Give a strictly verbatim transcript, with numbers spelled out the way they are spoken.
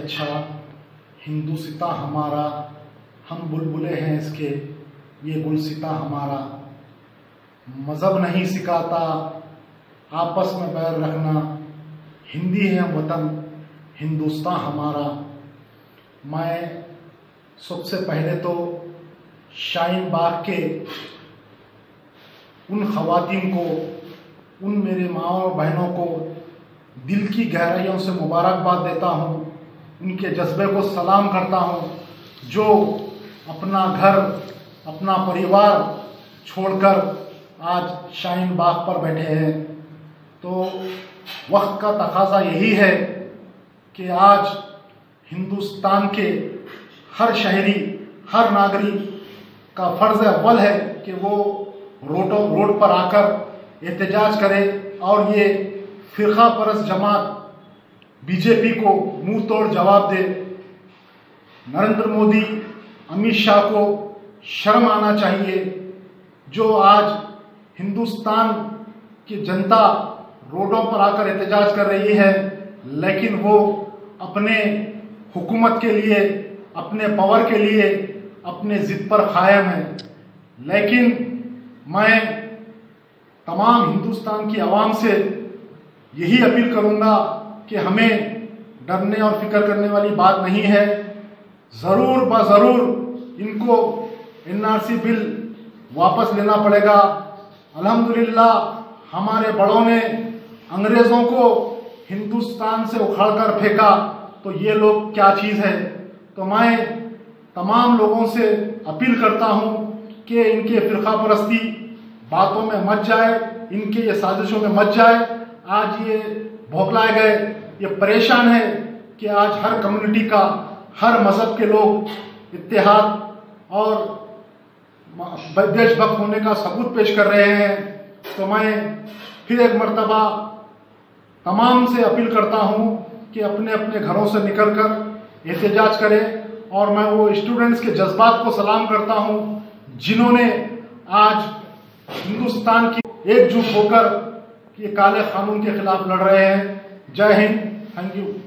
अच्छा हिंदुस्तां हमारा, हम बुलबुले हैं इसके, ये गुलसिता हमारा। मज़हब नहीं सिखाता आपस में बैर रखना, हिंदी है वतन हिंदुस्तां हमारा। मैं सबसे पहले तो शाहीन बाग के उन ख़वातीन को, उन मेरे माओ बहनों को दिल की गहराइयों से मुबारकबाद देता हूँ, उनके जज्बे को सलाम करता हूँ, जो अपना घर अपना परिवार छोड़कर आज शाहीन बाग पर बैठे हैं। तो वक्त का तकाजा यही है कि आज हिंदुस्तान के हर शहरी, हर नागरिक का फ़र्ज़ अव्वल है कि वो रोडों रोड पर आकर एहतजाज करे और ये फ़िरक़ा परस्त जमात बीजेपी को मुंह तोड़ जवाब दे। नरेंद्र मोदी, अमित शाह को शर्म आना चाहिए, जो आज हिंदुस्तान की जनता रोडों पर आकर एहतजाज कर रही है, लेकिन वो अपने हुकूमत के लिए, अपने पावर के लिए, अपने ज़िद पर कायम है। लेकिन मैं तमाम हिंदुस्तान की आवाम से यही अपील करूँगा कि हमें डरने और फिक्र करने वाली बात नहीं है। ज़रूर ब ज़रूर इनको एन आर सी बिल वापस लेना पड़ेगा। अल्हम्दुलिल्लाह हमारे बड़ों ने अंग्रेज़ों को हिंदुस्तान से उखाड़कर फेंका, तो ये लोग क्या चीज़ है। तो मैं तमाम लोगों से अपील करता हूँ कि इनके फ़िरक़ा परस्ती बातों में मत जाए, इनके ये साजिशों में मत जाए। आज ये बौखलाए गए, ये परेशान है कि आज हर कम्युनिटी का, हर मज़हब के लोग इत्तेहाद और देशभक्त होने का सबूत पेश कर रहे हैं। तो मैं फिर एक मर्तबा तमाम से अपील करता हूँ कि अपने अपने घरों से निकलकर एहतजाज करें। और मैं वो स्टूडेंट्स के जज्बात को सलाम करता हूँ जिन्होंने आज हिंदुस्तान की एकजुट होकर ये काले कानून के खिलाफ लड़ रहे हैं। जय हिंद, थैंक यू।